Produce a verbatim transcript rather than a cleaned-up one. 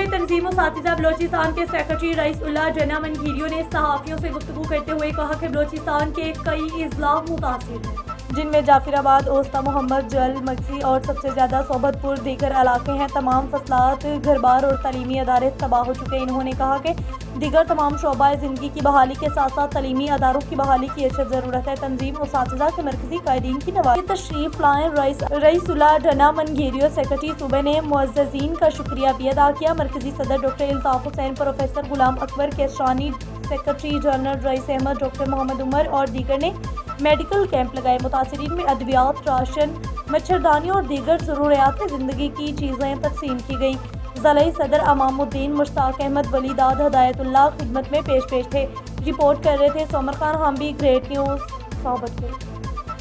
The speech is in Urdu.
تنظیم اساتذہ بلوچستان کے سیکرٹری رئیس اللہ جنا منگیریو نے صحافیوں سے گفتگو کرتے ہوئے کہا کہ بلوچستان کے کئی اضلاع متاثر ہیں، جن میں جعفر آباد، اوسطا، محمد جل، مگسی اور سب سے زیادہ صوبت پور دیگر علاقے ہیں۔ تمام فصلات، گھر بار اور تعلیمی ادارے تباہ ہو چکے۔ انہوں نے کہا کہ دیگر تمام شعبہ زندگی کی بحالی کے ساتھ ساتھ تعلیمی اداروں کی بحالی کی اشد ضرورت ہے۔ تنظیم اساتذہ کے مرکزی قائدین کی نواز تشریف لائیں رئیس رئیس اللہ ڈنا منگیریو سیکرٹری صوبے نے معززین کا شکریہ بھی ادا کیا۔ مرکزی صدر doctor Altaf Hussain, professor Ghulam Akbar Keshani, secretary general Raees Ahmed, doctor Muhammad Umar اور دیگر نے میڈیکل کیمپ لگائے۔ متاثرین میں ادویات، راشن، مچھردانی اور دیگر ضروریات زندگی کی چیزیں تقسیم کی گئیں۔ ضلعی صدر امام الدین مشتاق احمد ولی داد ہدایت اللہ خدمت میں پیش پیش تھے۔ رپورٹ کر رہے تھے سومر خان حامبی، گریٹ نیوز، صحبت کو۔